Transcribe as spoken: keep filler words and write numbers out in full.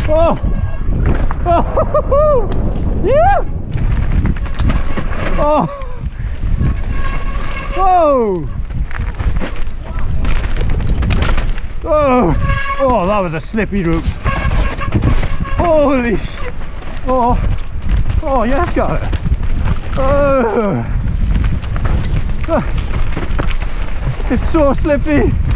Oh! Oh! Yeah! Oh! Oh! Oh! Oh, that was a slippy rope. Holy shit! Oh! Oh, yes, got it. Oh! It's so slippy.